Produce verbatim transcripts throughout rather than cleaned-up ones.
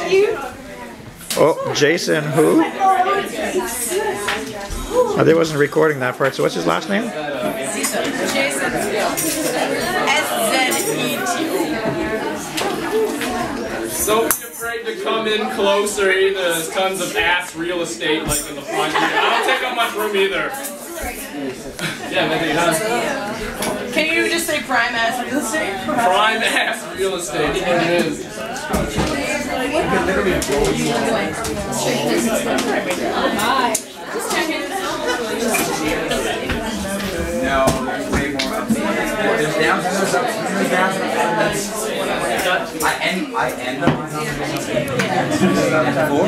that you? Oh, Jason who? Oh, they wasn't recording that part, so what's his last name? Jason S Z E T. Don't be afraid to come in closer either. There's tons of ass real estate like in the front here. I don't take up much room either. Yeah, maybe huh? Can you just say prime ass real estate? Prime ass real estate. It is. No, there's way more up there. There's down, there's up, there's down. I end, I end up on four?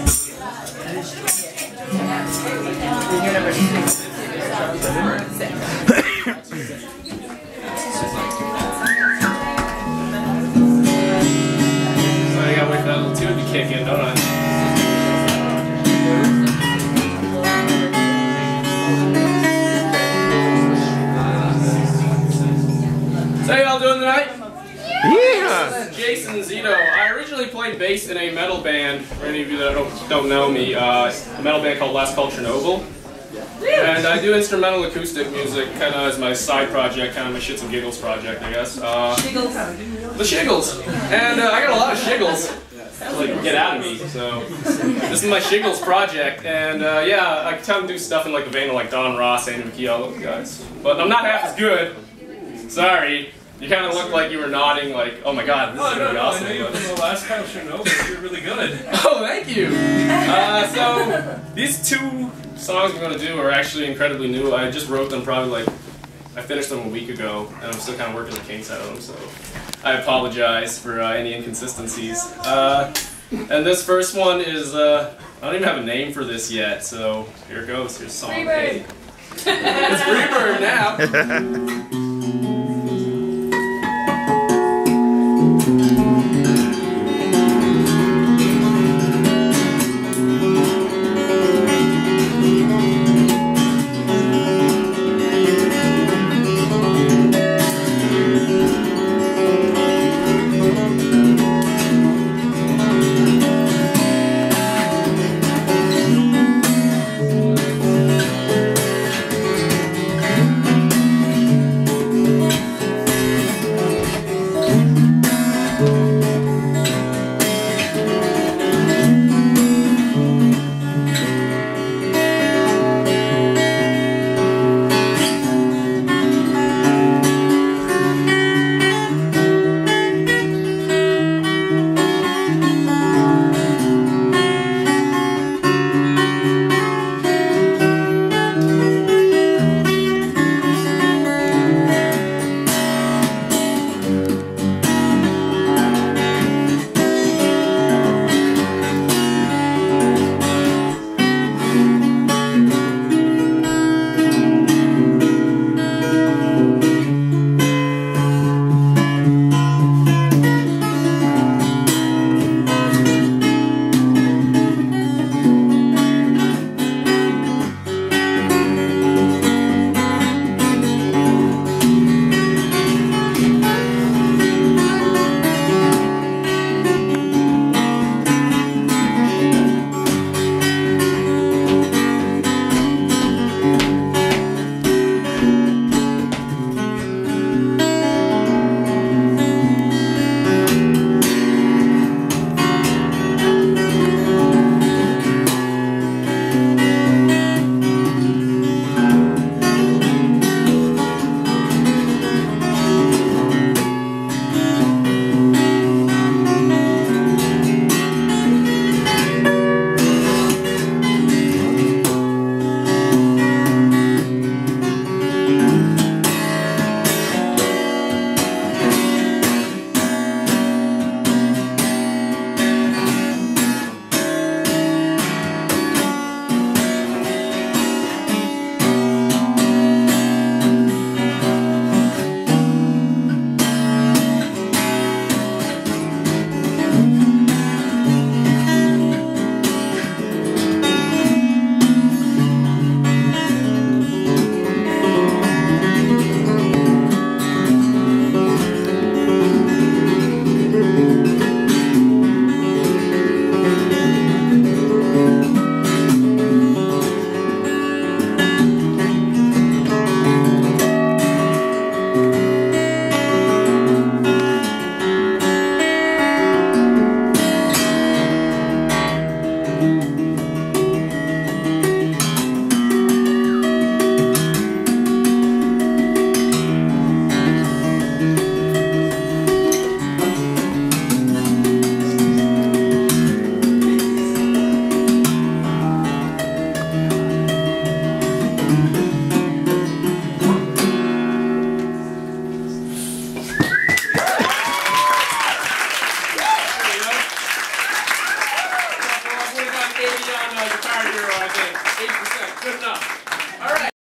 So I gotta wait for that little tune to kick in, don't I? So how y'all doing tonight? Yeah! This is Jason Zito. I originally played bass in a metal band, for any of you that don't, don't know me, uh, a metal band called Last Call Chernobyl. And I do instrumental acoustic music kind of as my side project, kind of my shits and giggles project, I guess. Uh, the Shiggles. And uh, I got a lot of shiggles to like, get out of me, so this is my Shiggles project. And uh, yeah, I try to do stuff in like the vein of like Don Ross, Andy McKee, all those guys. But I'm not half as good. Sorry. You kind of looked like you were nodding, like, oh my god, this is oh, really no, no, awesome. I know you from the last Kyle Chernobyl, you're really good. Oh, thank you! Uh, so, these two songs we're going to do are actually incredibly new. I just wrote them probably like, I finished them a week ago, and I'm still kind of working the kinks out of them, so I apologize for uh, any inconsistencies. Uh, and this first one is, uh, I don't even have a name for this yet, so here it goes. Here's song eight. It's Freebird now!